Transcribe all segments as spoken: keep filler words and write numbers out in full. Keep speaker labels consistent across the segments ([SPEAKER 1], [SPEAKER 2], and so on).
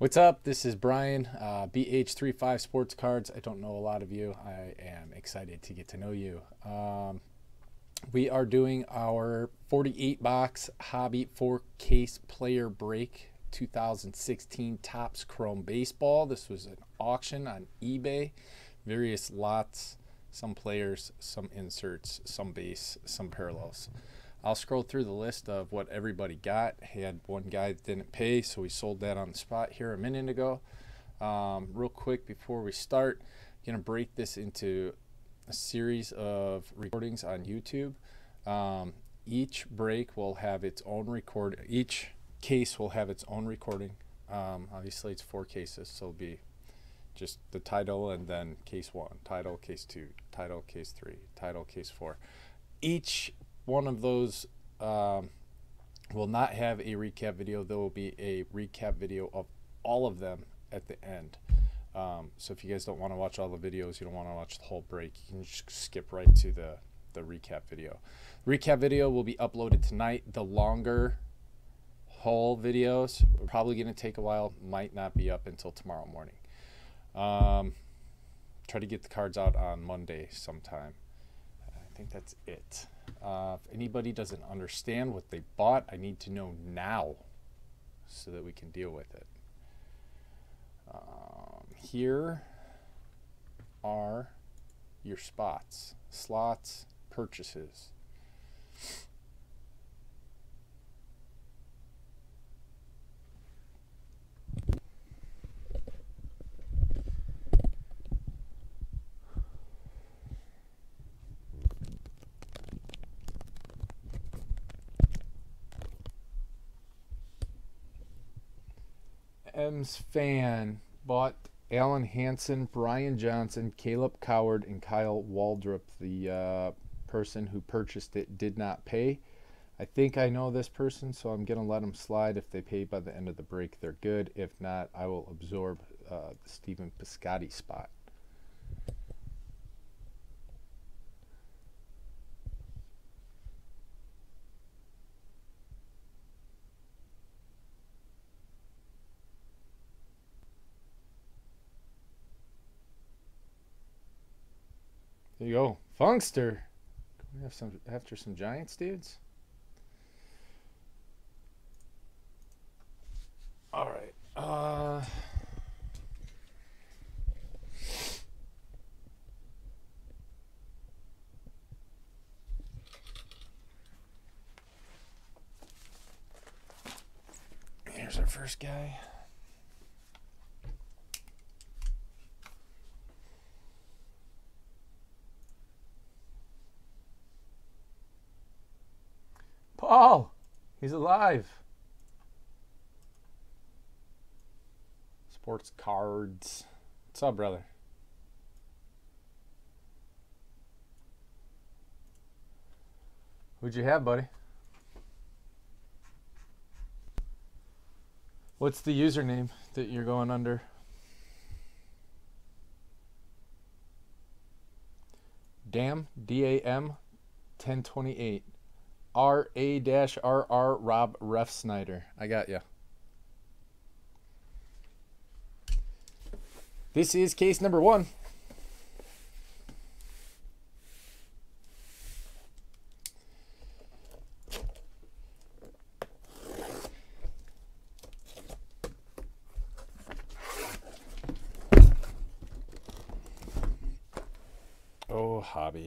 [SPEAKER 1] What's up? This is Brian, uh, B H thirty-five Sports Cards. I don't know a lot of you. I am excited to get to know you. Um, we are doing our forty-eight box Hobby four case player break two thousand sixteen Topps Chrome Baseball. This was an auction on eBay. Various lots, some players, some inserts, some base, some parallels. I'll scroll through the list of what everybody got. Had one guy that didn't pay, so we sold that on the spot here a minute ago. Um, real quick before we start, I'm going to break this into a series of recordings on YouTube. Um, each break will have its own record. Each case will have its own recording. Um, obviously, it's four cases, so it'll be just the title and then case one, title, case two, title, case three, title, case four. Each one of those um, will not have a recap video. There will be a recap video of all of them at the end. Um, so if you guys don't want to watch all the videos, you don't want to watch the whole break, you can just skip right to the, the recap video. Recap video will be uploaded tonight. The longer haul videos are probably going to take a while, might not be up until tomorrow morning. Um, try to get the cards out on Monday sometime. I think that's it. Uh, if anybody doesn't understand what they bought, I need to know now so that we can deal with it. Um, here are your spots, slots, purchases. M's fan bought Alan Hansen, Brian Johnson, Caleb Coward, and Kyle Waldrop. The uh, person who purchased it did not pay. I think I know this person, so I'm going to let them slide. If they pay by the end of the break, they're good. If not, I will absorb uh, the Stephen Piscotty spot. There you go. Funkster. Can we have some after some Giants dudes? All right. Uh Here's our first guy. Paul, he's alive. Sports cards. What's up, brother? What'd you have, buddy? What's the username that you're going under? Dam, D A M, ten twenty-eight. R A R R Rob Ref Snyder. I got you. This is case number one. Oh, hobby.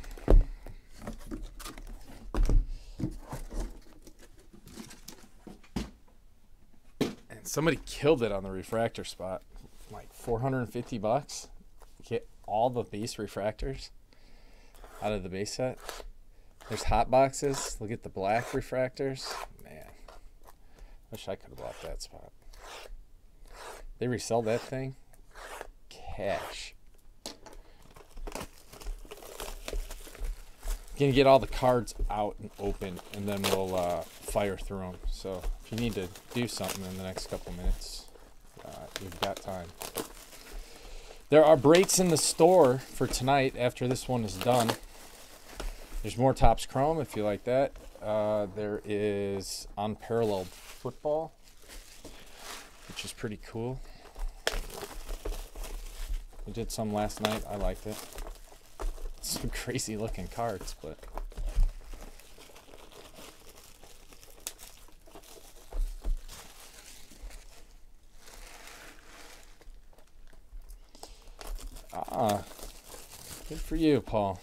[SPEAKER 1] Somebody killed it on the refractor spot. Like four hundred fifty bucks. Get all the base refractors out of the base set. There's hot boxes. Look at the black refractors. Man, wish I could have bought that spot. They resell that thing. Cash. Gonna get all the cards out and open, and then we'll uh, fire through them. So if you need to do something in the next couple minutes, uh, you've got time. There are breaks in the store for tonight after this one is done. There's more Topps Chrome if you like that. Uh, there is Unparalleled Football, which is pretty cool. We did some last night. I liked it. Some crazy looking cards, but ah, good for you, Paul.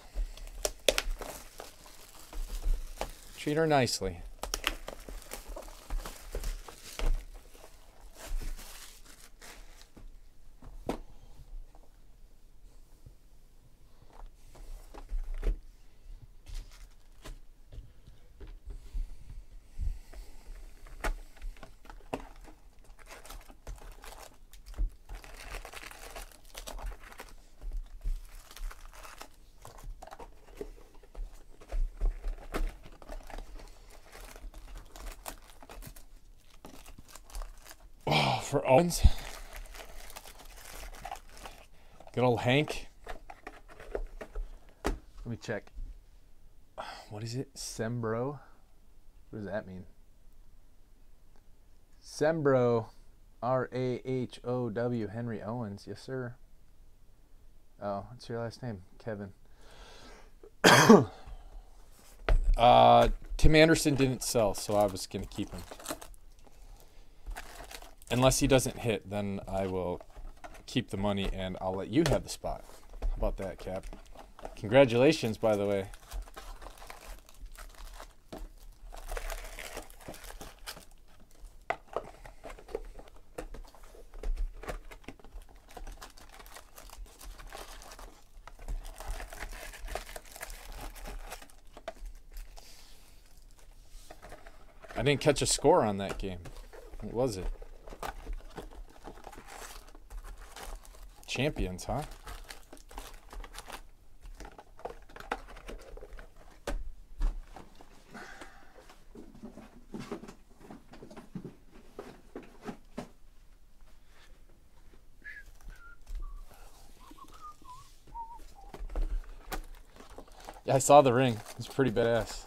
[SPEAKER 1] Treat her nicely. For Owens. Good old Hank. Let me check. What is it? Sembro? What does that mean? Sembro. R A H O W. Henry Owens. Yes, sir. Oh, what's your last name? Kevin. uh, Tim Anderson didn't sell, so I was going to keep him. Unless he doesn't hit, then I will keep the money and I'll let you have the spot. How about that, Cap? Congratulations, by the way. I didn't catch a score on that game. What was it? Champions, huh? Yeah, I saw the ring. It's pretty badass.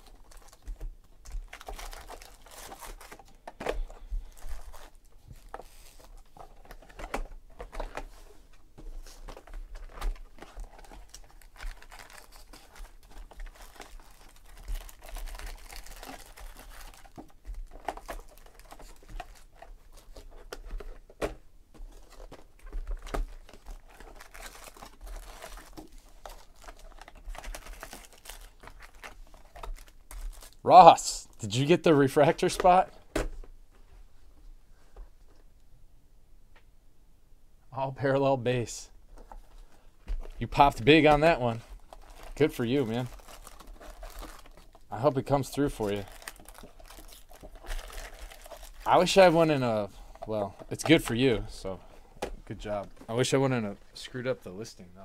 [SPEAKER 1] Ross, did you get the refractor spot? All parallel base. You popped big on that one. Good for you, man. I hope it comes through for you. I wish I went in a, well, it's good for you, so good job. I wish I went in a screwed up the listing, though.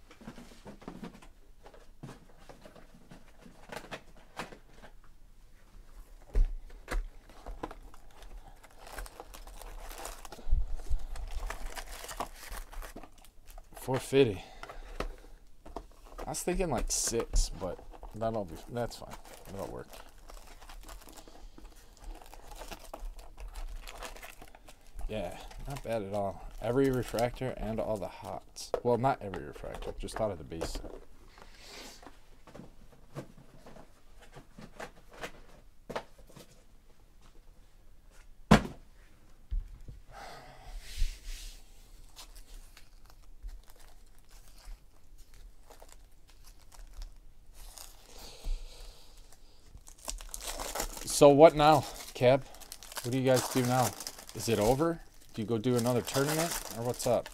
[SPEAKER 1] four fifty. I was thinking like six, but that'll be, that's fine. That'll work. Yeah, not bad at all. Every refractor and all the hots. Well, not every refractor, just out of the base set. So what now, Cab? What do you guys do now? Is it over? Do you go do another tournament, or what's up?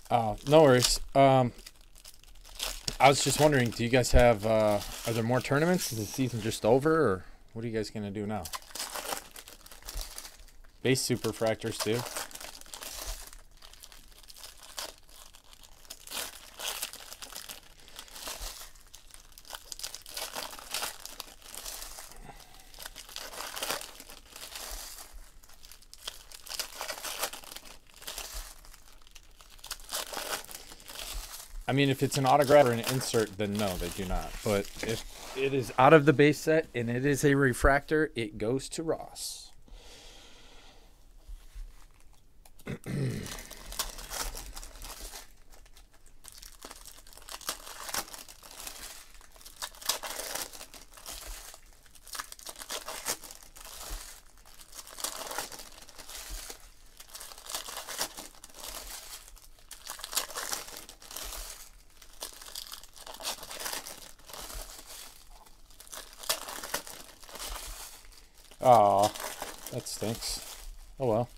[SPEAKER 1] Oh, no worries. Um, I was just wondering, do you guys have, uh, are there more tournaments? Is the season just over, or what are you guys going to do now? Base superfractors, too. I mean, if it's an autograph or an insert, then no, they do not. But if it is out of the base set and it is a refractor, it goes to Ross. Aw, that stinks. Oh well.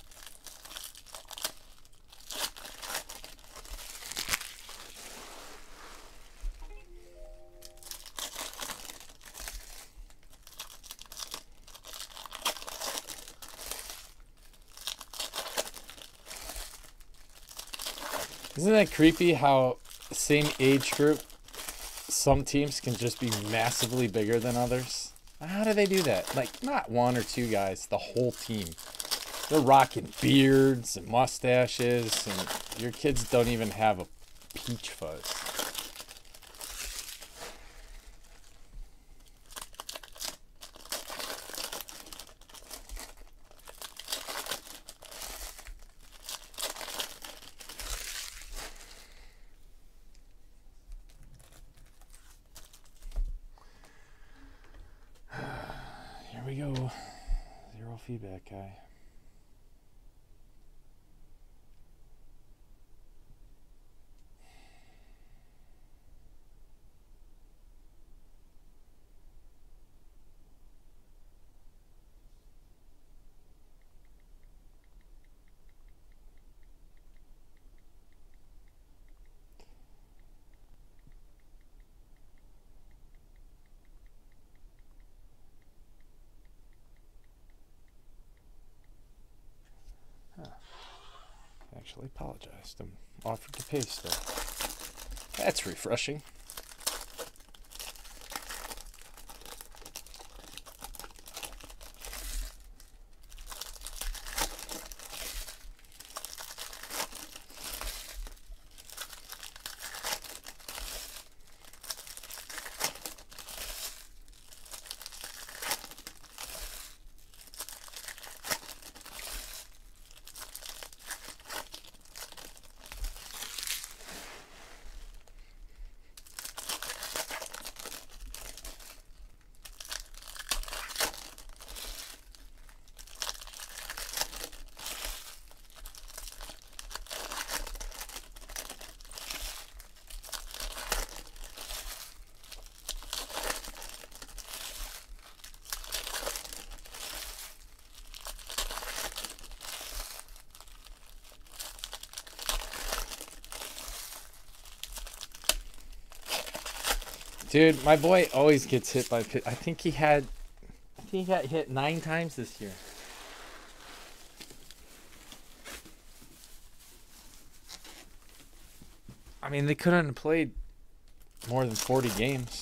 [SPEAKER 1] Isn't that creepy how same age group, some teams can just be massively bigger than others? How do they do that? Like, not one or two guys, the whole team. They're rocking beards and mustaches, and your kids don't even have a peach fuzz. Here we go. Zero feedback guy. Actually apologized and offered to pay still. That's refreshing. Dude, my boy always gets hit by pit. I think he had, I think he got hit nine times this year. I mean, they couldn't have played more than forty games.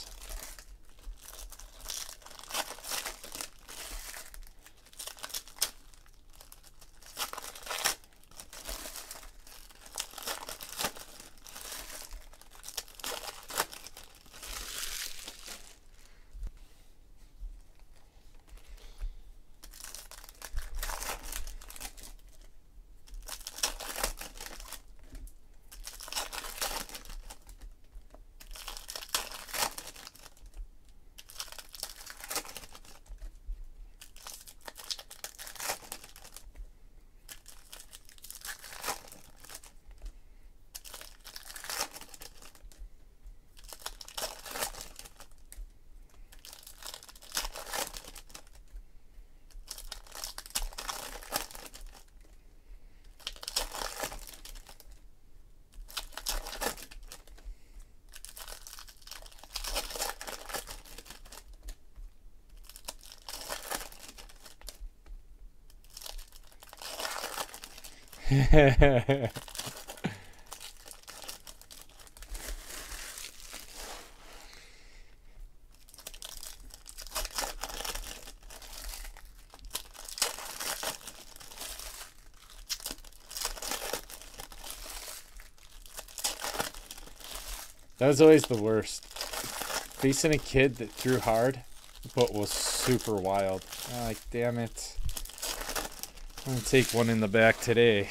[SPEAKER 1] That was always the worst. Facing a kid that threw hard, but was super wild. I'm like, damn it. I'm going to take one in the back today.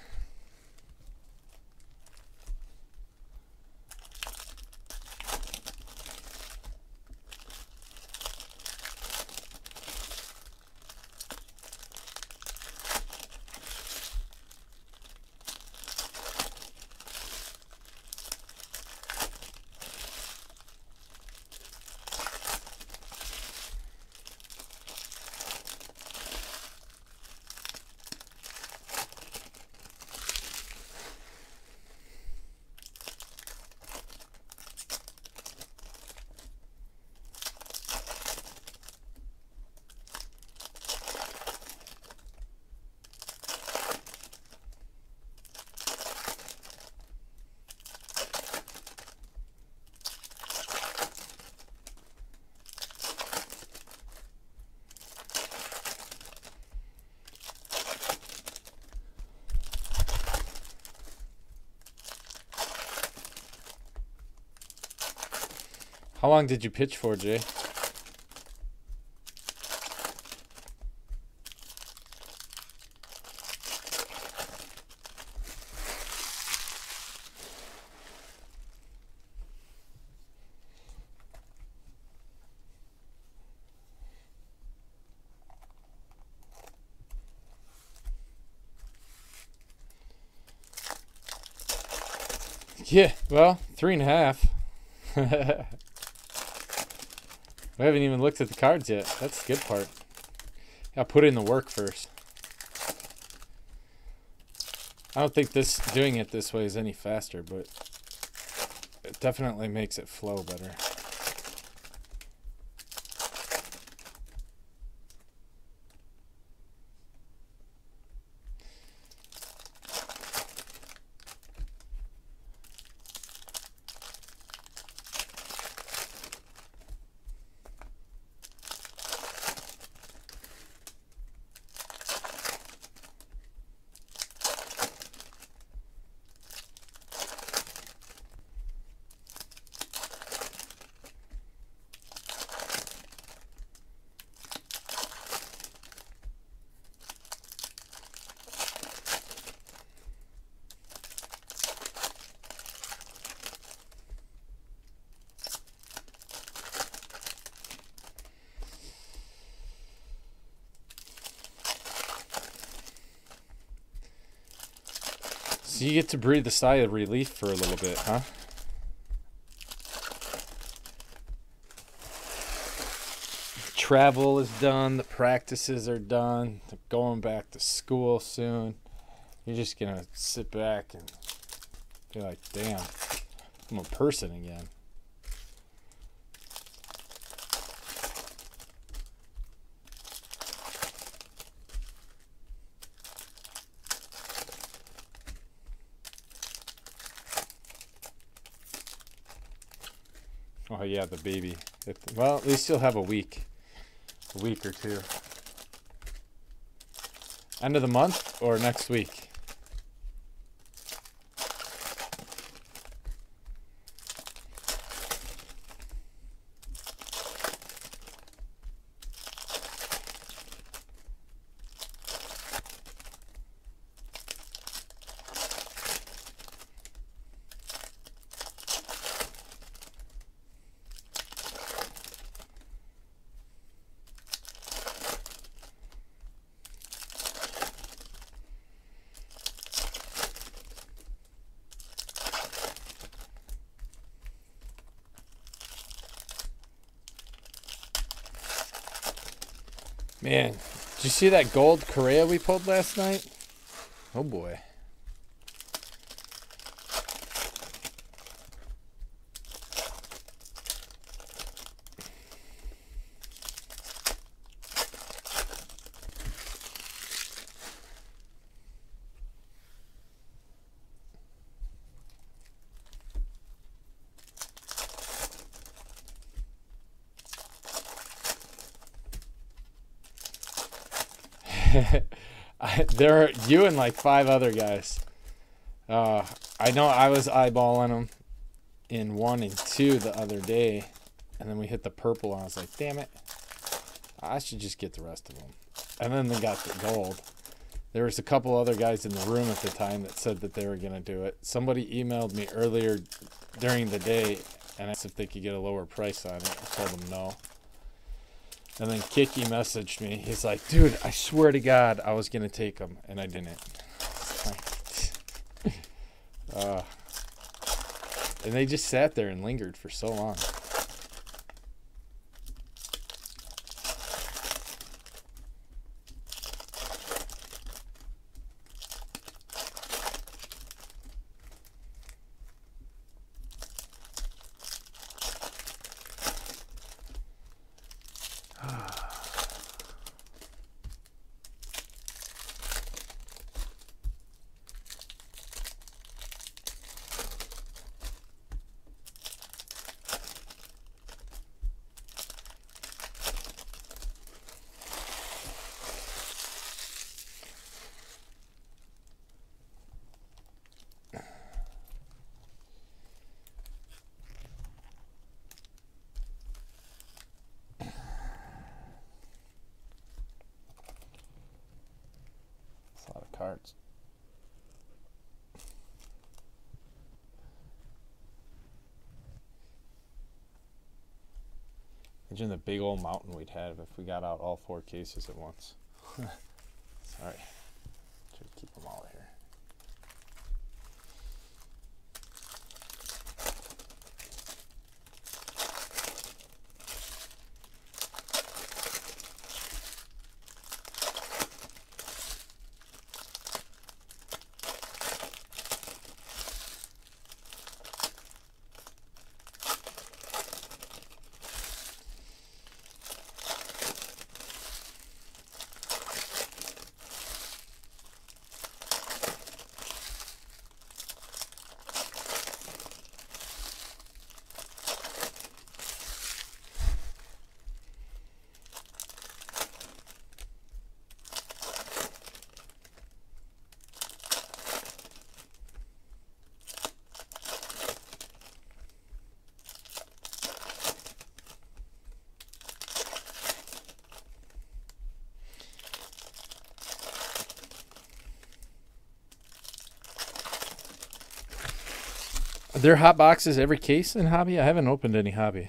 [SPEAKER 1] How long did you pitch for, Jay? Yeah, well, three and a half. We haven't even looked at the cards yet. That's the good part. Gotta put in the work first. I don't think this doing it this way is any faster, but it definitely makes it flow better. So you get to breathe a sigh of relief for a little bit, huh? Travel is done. The practices are done. They're going back to school soon. You're just going to sit back and be like, damn, I'm a person again. Oh yeah, the baby. It, well, at least you'll have a week. A week or two. End of the month or next week? Man, did you see that gold Correa we pulled last night? Oh boy. I, there are you and like five other guys. Uh, I know I was eyeballing them in one and two the other day, and then we hit the purple, and I was like, damn it, I should just get the rest of them. And then they got the gold. There was a couple other guys in the room at the time that said that they were going to do it. Somebody emailed me earlier during the day and asked if they could get a lower price on it. I told them no. And then Kiki messaged me. He's like, dude, I swear to God I was going to take them, and I didn't. uh, and they just sat there and lingered for so long. A lot of cards. Imagine the big old mountain we'd have if we got out all four cases at once. Sorry. Should keep them all here. Are there hot boxes every case in Hobby? I haven't opened any Hobby.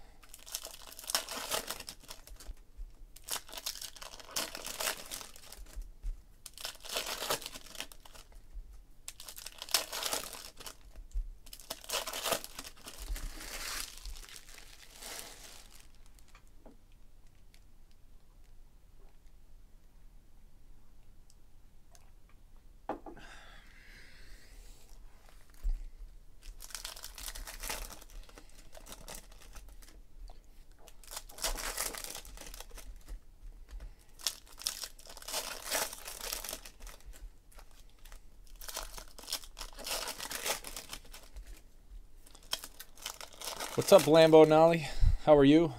[SPEAKER 1] What's up, Lambo Nolly? How are you?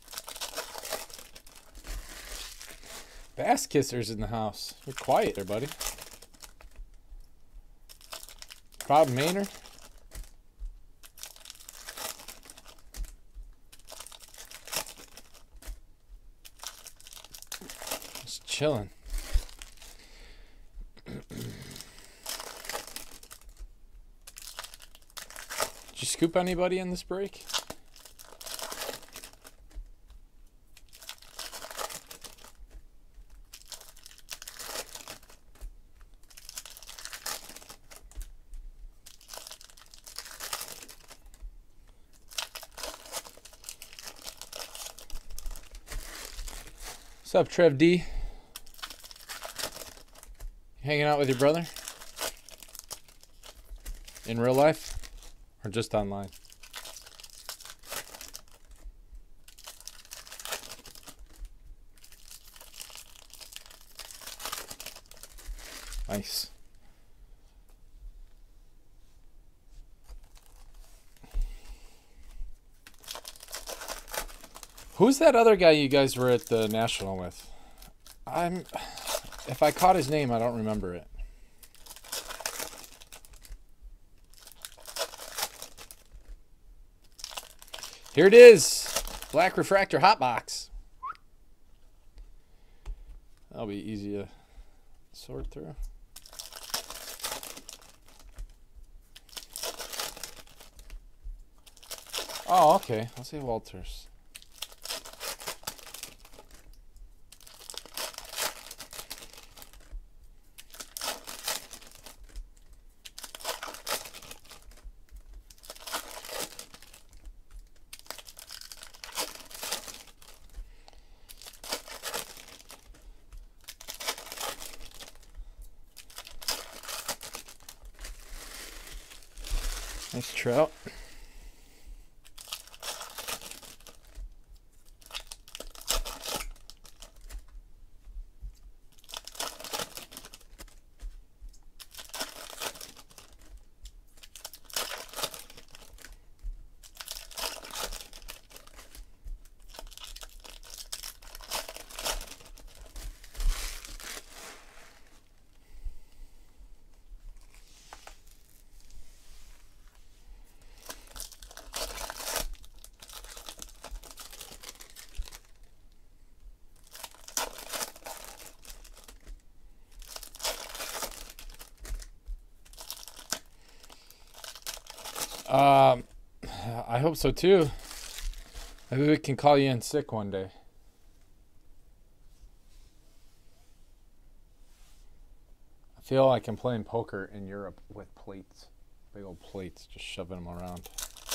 [SPEAKER 1] Bass Kisser's in the house. You're quiet there, buddy. Bob Maynard? Just chilling. Did you scoop anybody in this break? What's up, Trev D? Hanging out with your brother? In real life? Or just online? Nice. Who's that other guy you guys were at the National with? I'm If I caught his name, I don't remember it. Here it is. Black Refractor Hot Box. That'll be easy to sort through. Oh, okay. I'll say Walters. Nice Trout. Um, I hope so too. Maybe we can call you in sick one day. I feel like I'm playing poker in Europe with plates. Big old plates, just shoving them around.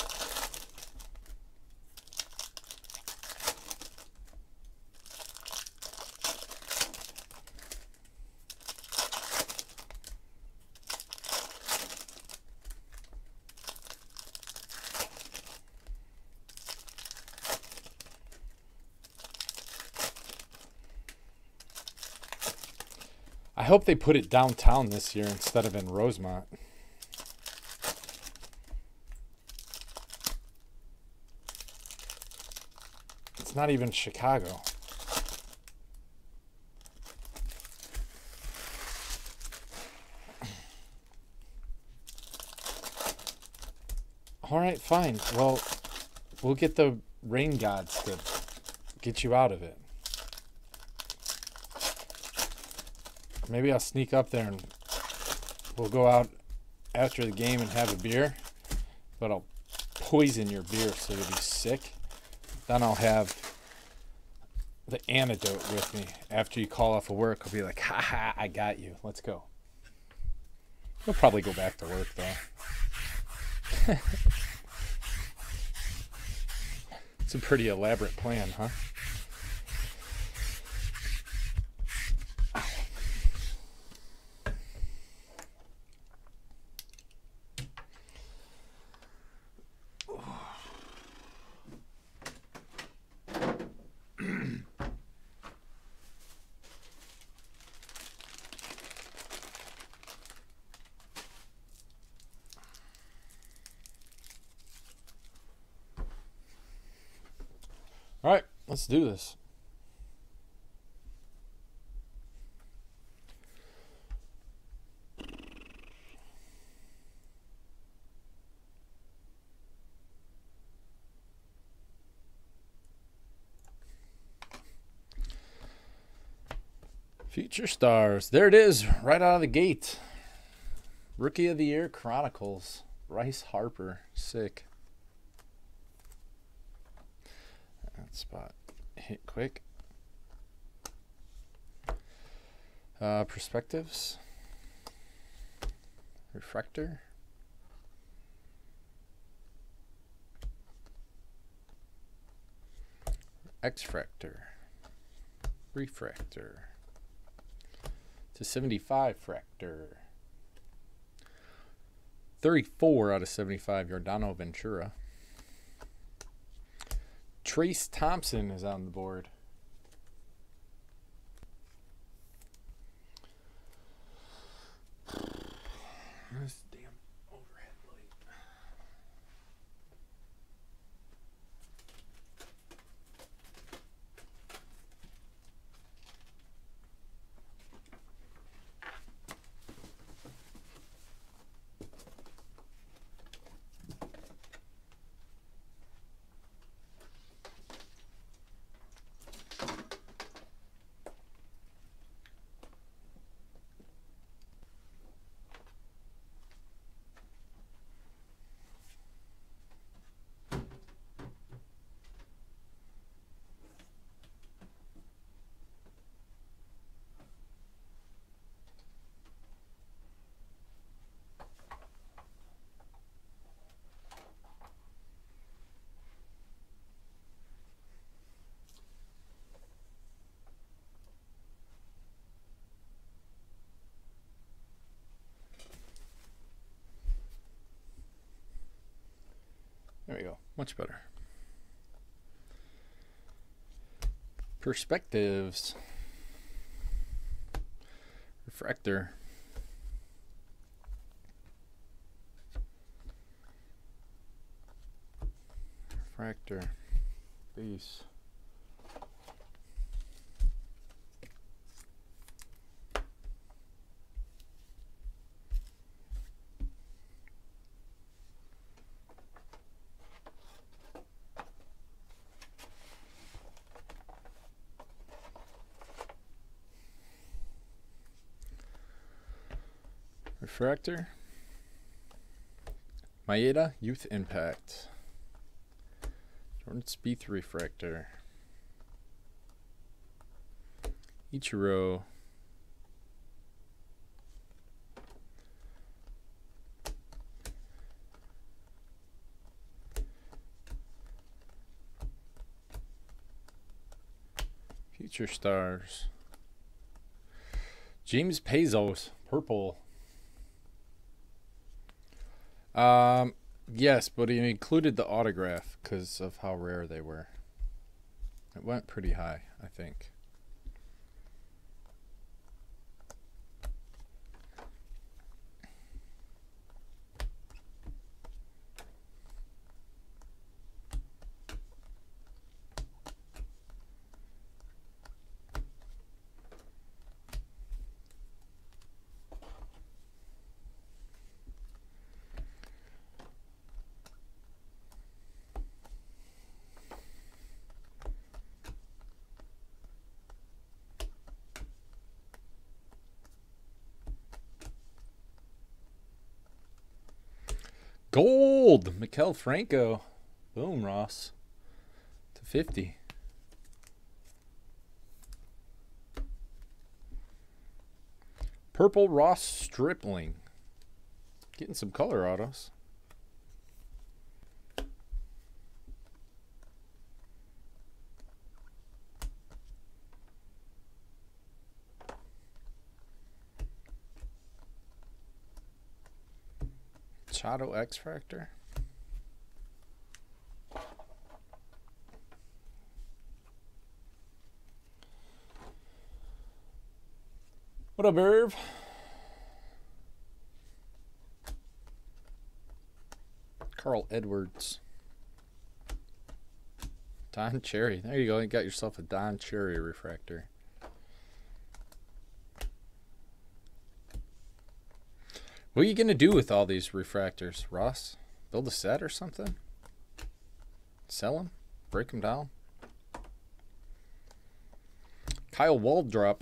[SPEAKER 1] I hope they put it downtown this year instead of in Rosemont. It's not even Chicago. All right, fine. Well, we'll get the rain gods to get you out of it. Maybe I'll sneak up there and we'll go out after the game and have a beer. But I'll poison your beer so you'll be sick. Then I'll have the antidote with me. After you call off of work, I'll be like, ha ha, I got you. Let's go. You'll probably go back to work, though. It's a pretty elaborate plan, huh? All right, let's do this. Future Stars. There it is, right out of the gate. Rookie of the Year Chronicles. Bryce Harper. Sick. That spot hit quick. Uh, perspectives. Refractor. X-fractor. Refractor. To seventy-five fractor. thirty-four out of seventy-five, Yordano Ventura. Trace Thompson is on the board. Where's the damn overhead light? we go. Much better. Perspectives. Refractor. Refractor. Base. Refractor. Maeda, Youth Impact. Jordan Spieth Refractor. Ichiro. Future Stars. James Pezos, purple. Um, yes, but he included the autograph because of how rare they were. It went pretty high, I think. Gold! Maikel Franco. Boom, Ross. To fifty. Purple Ross Stripling. Getting some color autos. Machado X-Factor. What up, Irv? Carl Edwards. Don Cherry. There you go. You got yourself a Don Cherry refractor. What are you going to do with all these refractors, Ross? Build a set or something? Sell them? Break them down? Kyle Waldrop.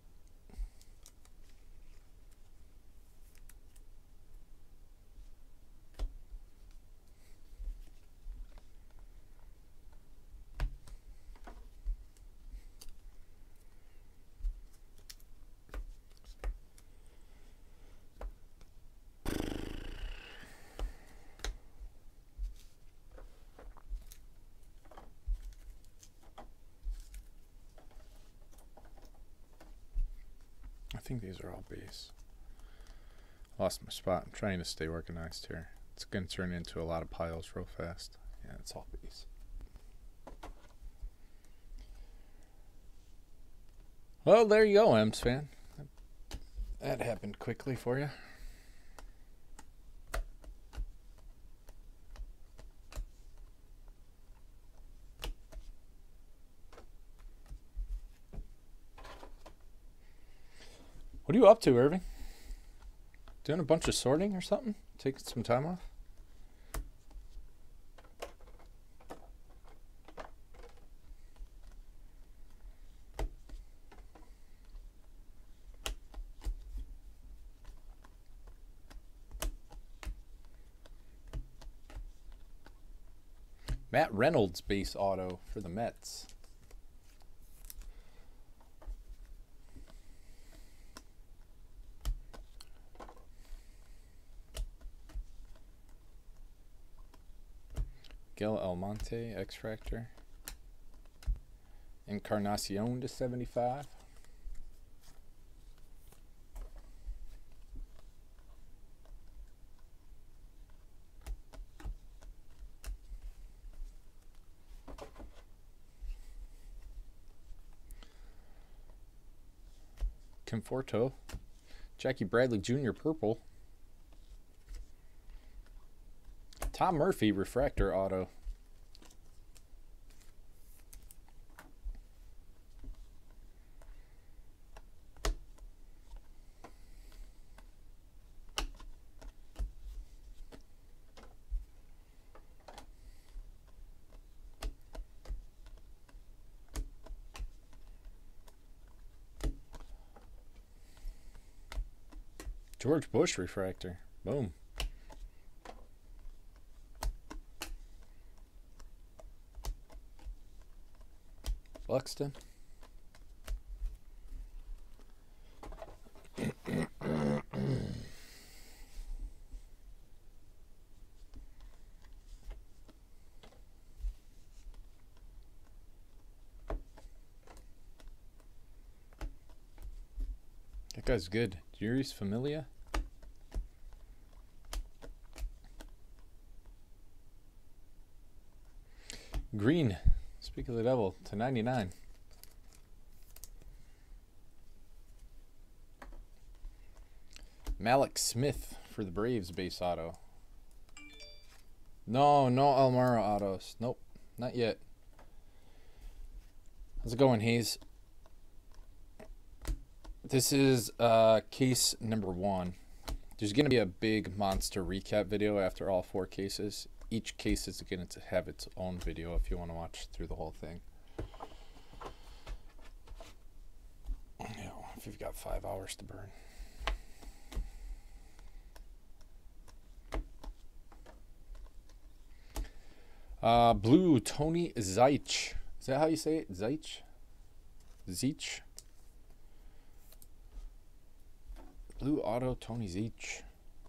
[SPEAKER 1] I think these are all base. Lost my spot. I'm trying to stay organized here. It's going to turn into a lot of piles real fast. Yeah, it's all base. Well, there you go, Ems fan. That happened quickly for you. What are you up to, Irving? Doing a bunch of sorting or something? Taking some time off? Matt Reynolds base auto for the Mets. Miguel Almonte, X-Fractor. Encarnacion to seventy-five. Conforto. Jackie Bradley Junior purple. Tom Murphy refractor auto. George Bush refractor. Boom. Buxton. That guy's good. Juris Familia. Green. Speak of the devil to ninety-nine. Malik Smith for the Braves base auto. No, no Almara autos. Nope, not yet. How's it going, Hayes? This is uh, case number one. There's going to be a big monster recap video after all four cases. Each case is going to have its own video if you want to watch through the whole thing. You know, if you've got five hours to burn. Uh, blue Tony Zeich. Is that how you say it? Zeich? Zeich? Blue auto Tony Zeich.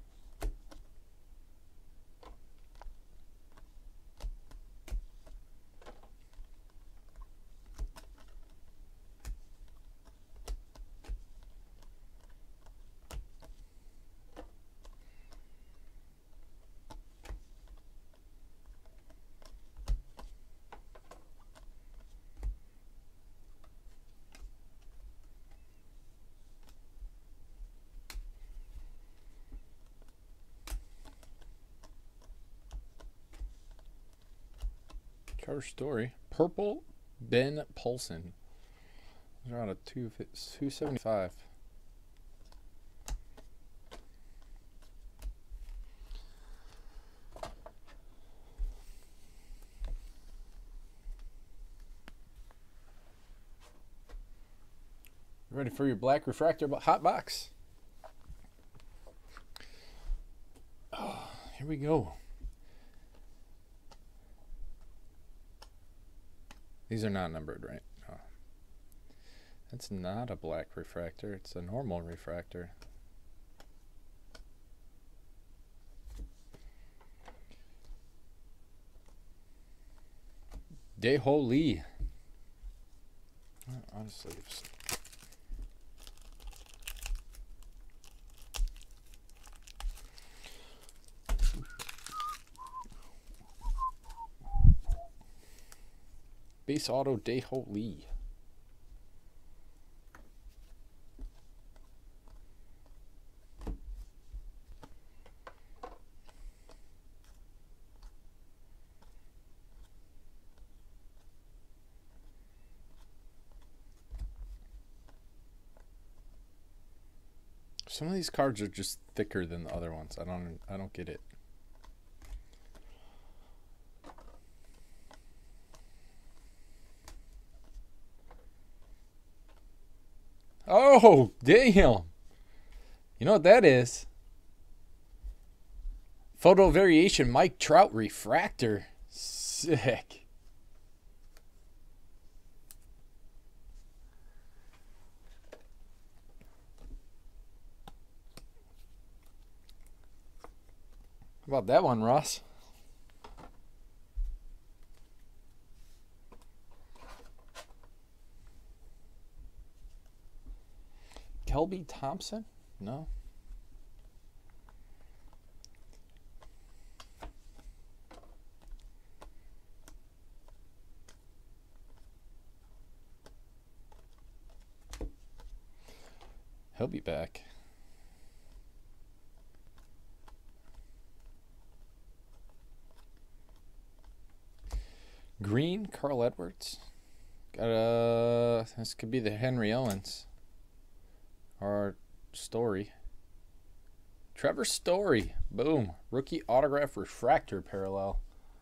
[SPEAKER 1] Cover story. Purple Ben Paulson. They're on a two two seventy five. Ready for your black refractor hot box. Oh, here we go. These are not numbered, right? No. That's not a black refractor. It's a normal refractor. Dae-Ho Lee. Honestly, base auto Dae-Ho Lee. Some of these cards are just thicker than the other ones. I don't I don't get it. Oh, damn. You know what that is? Photo variation Mike Trout refractor. Sick. How about that one, Ross? Kelby Thompson? No. He'll be back. Green, Carl Edwards. Got a. This could be the Henry Owens. Or Story. Trevor Story. Boom. Rookie autograph refractor parallel.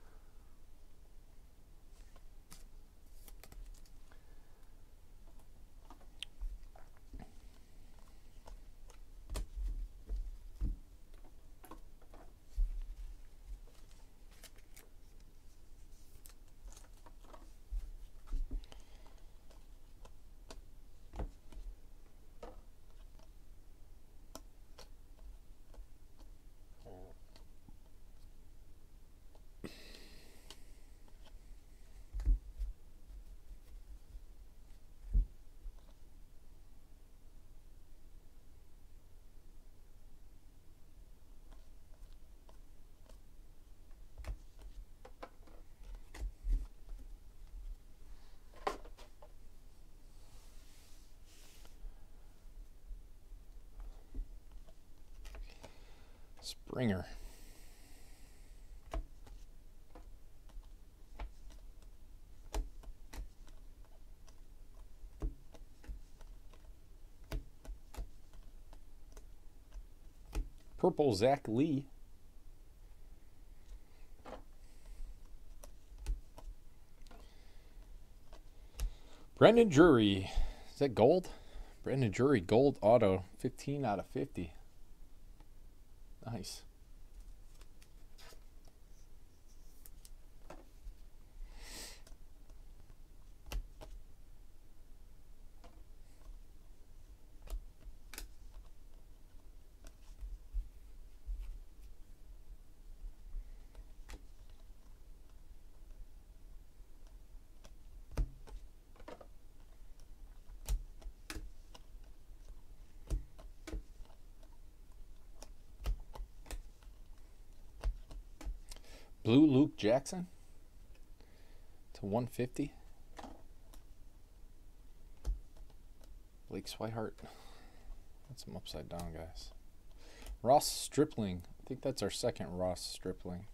[SPEAKER 1] Springer. Purple Zach Lee. Brendan Drury. Is that gold? Brendan Drury gold auto. fifteen out of fifty. Nice. Blue Luke Jackson to one fifty. Blake Swihart. That's some upside down guys. Ross Stripling. I think that's our second Ross Stripling.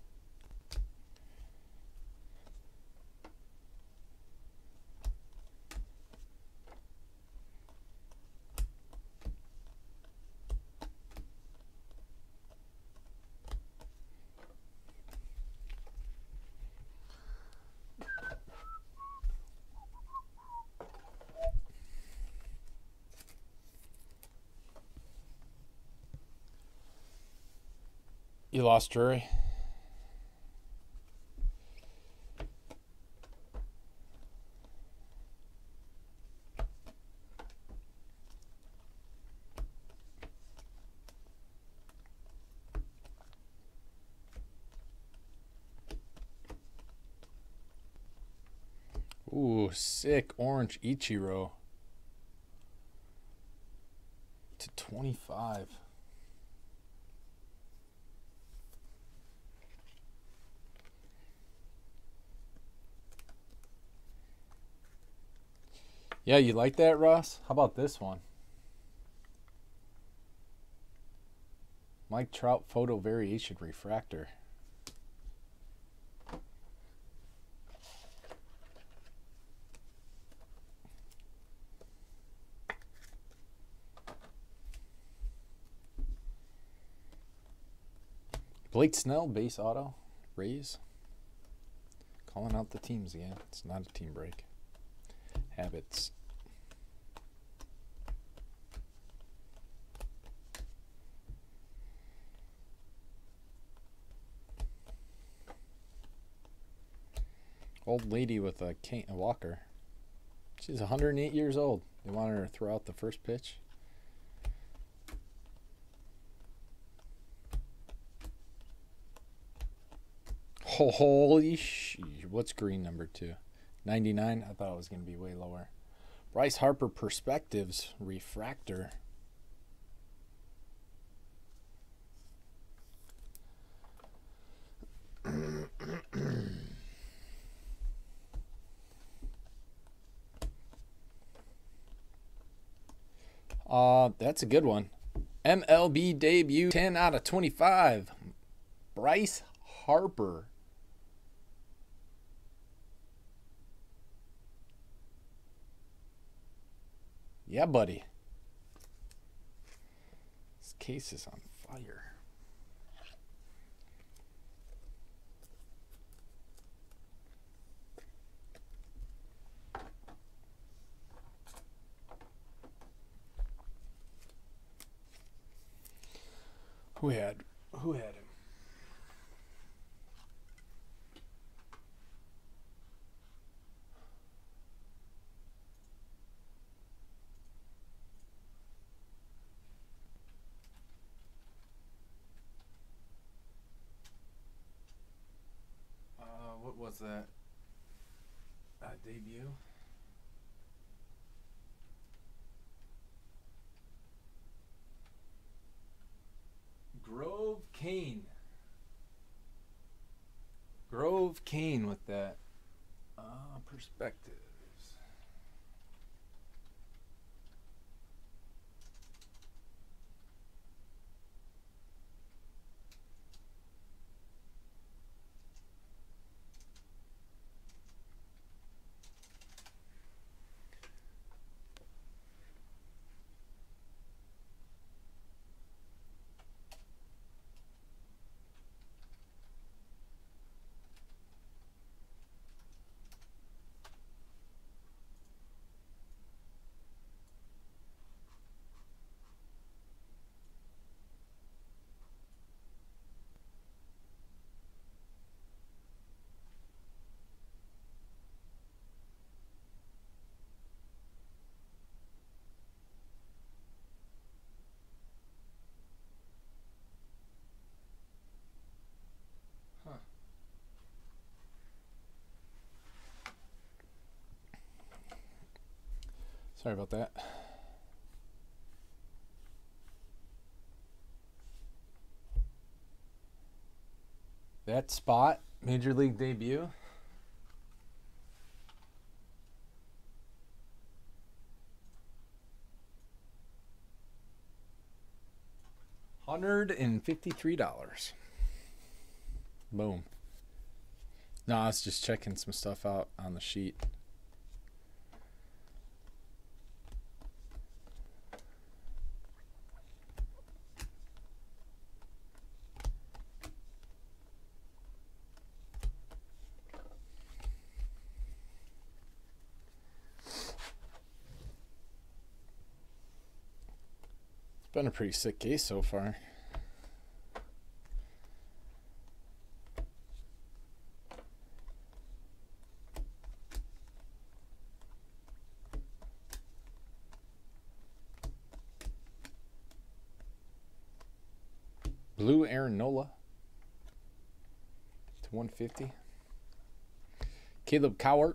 [SPEAKER 1] You lost Drury. Ooh, sick orange Ichiro to twenty-five. Yeah, you like that, Ross? How about this one? Mike Trout photo variation refractor. Blake Snell base auto. Rays. Calling out the teams again. It's not a team break. Habits. Old lady with a cane, a walker. She's one hundred eight years old. They wanted her to throw out the first pitch. Holy sh! What's green number two? ninety-nine. I thought it was going to be way lower. Bryce Harper Perspectives refractor. Uh, that's a good one. M L B debut, ten out of twenty-five. Bryce Harper. Yeah, buddy. This case is on fire. Who had who had him? Uh, what was that? Uh, debut? Grove Kane. Grove Kane with that. Uh, perspectives. Huh. Sorry about that. That spot, Major League debut. one hundred fifty-three dollars. Boom. No, I was just checking some stuff out on the sheet. It's been a pretty sick case so far. Blue Aaron Nola to one fifty. Caleb Cowart.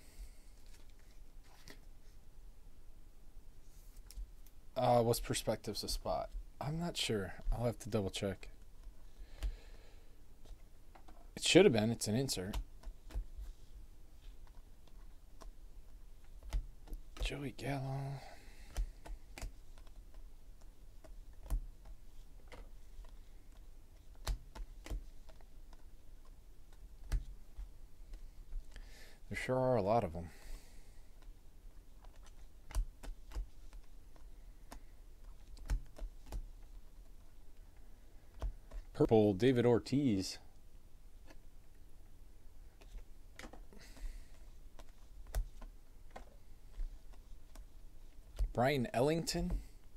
[SPEAKER 1] Uh, what's perspectives a spot? I'm not sure. I'll have to double check. It should have been. It's an insert. Joey Gallo. There sure are a lot of them. Purple, David Ortiz. Brian Ellington.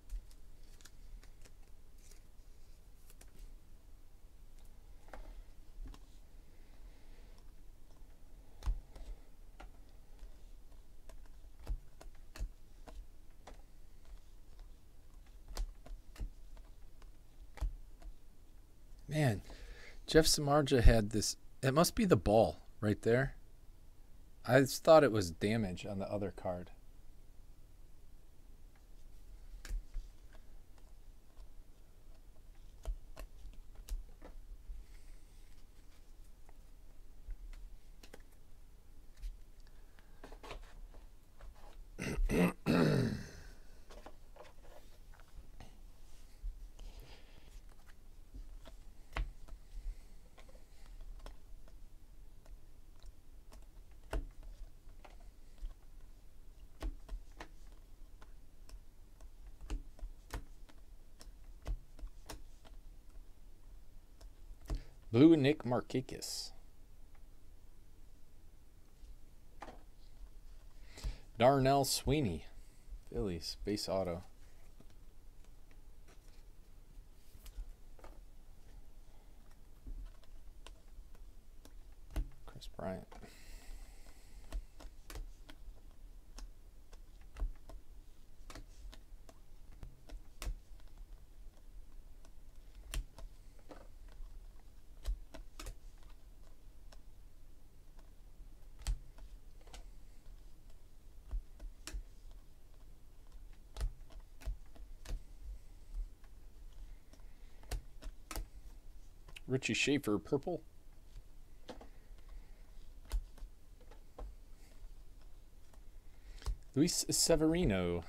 [SPEAKER 1] Man, Jeff Samardzija had this. It must be the ball right there. I just thought it was damage on the other card. Blue Nick Markakis. Darnell Sweeney. Phillies. Base auto. Chris Bryant. Richie Schaefer, purple. Luis Severino.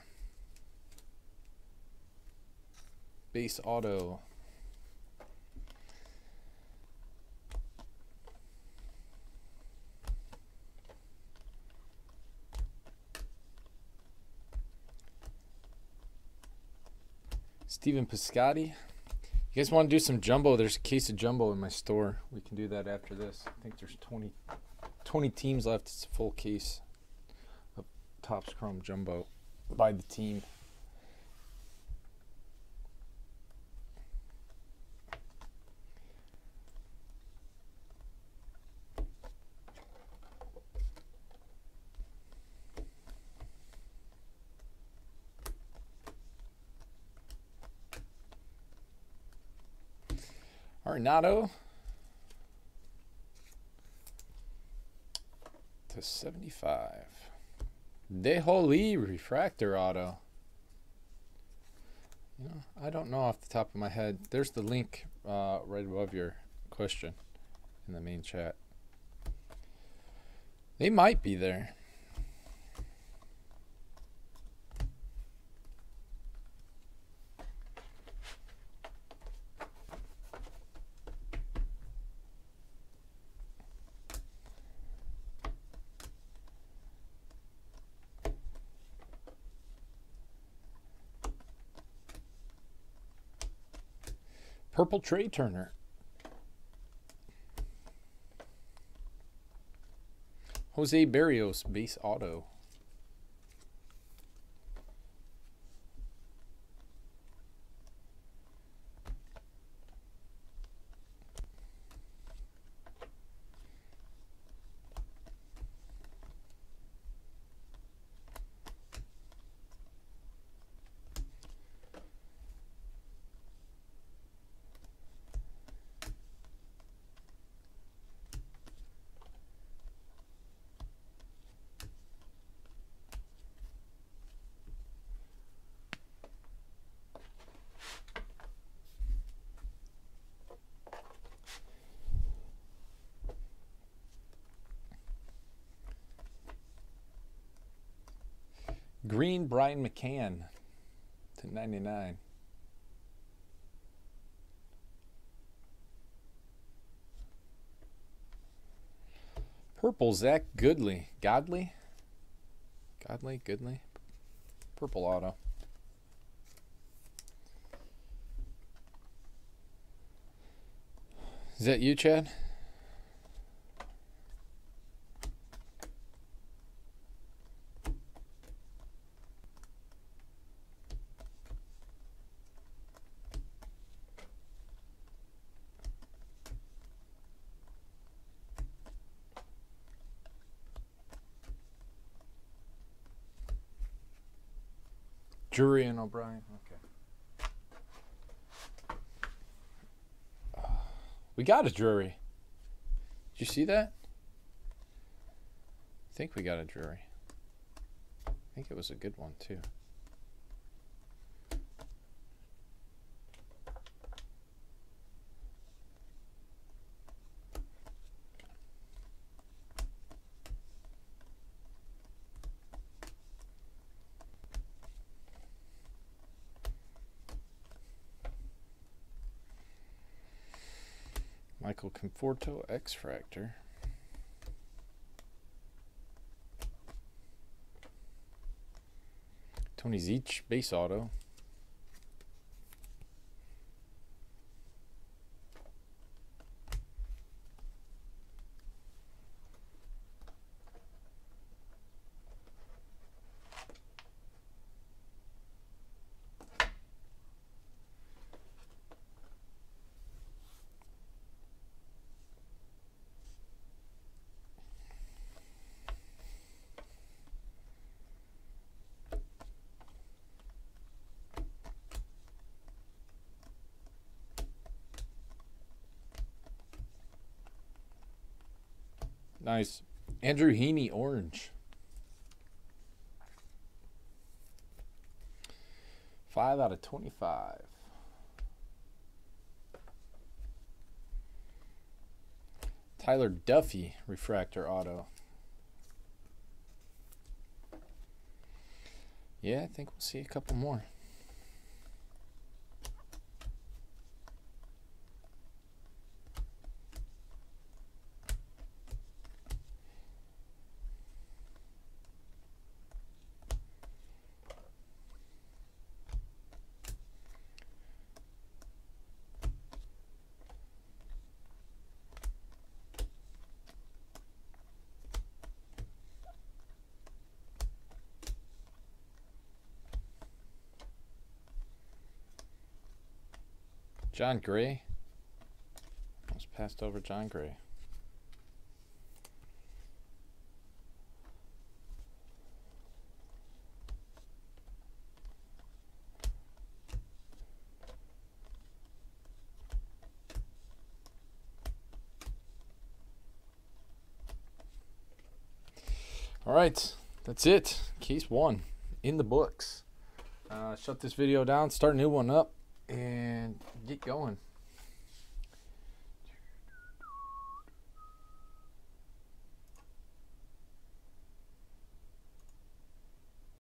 [SPEAKER 1] Base auto. Steven Piscotty. You guys want to do some jumbo? There's a case of jumbo in my store. We can do that after this. I think there's twenty, twenty teams left. It's a full case of Topps Chrome jumbo by the team. Arenado to seventy-five. DeHoly refractor auto. You know, I don't know off the top of my head. There's the link uh, right above your question in the main chat. They might be there. Purple Trey Turner. Jose Barrios, base auto. Green Brian McCann to ninety-nine. Purple Zach Goodley. Godley? Godley? Goodley? Purple auto. Is that you, Chad? Drury and O'Brien. Okay. Uh, we got a Drury. Did you see that? I think we got a Drury. I think it was a good one too. Michael Conforto, X-Fractor. Tony Zeech, base auto. Nice. Andrew Heaney, orange. five out of twenty-five. Tyler Duffy, refractor auto. Yeah, I think we'll see a couple more. John Gray. Almost passed over John Gray. All right, that's it. Case one in the books. Uh, shut this video down, start a new one up, and get going.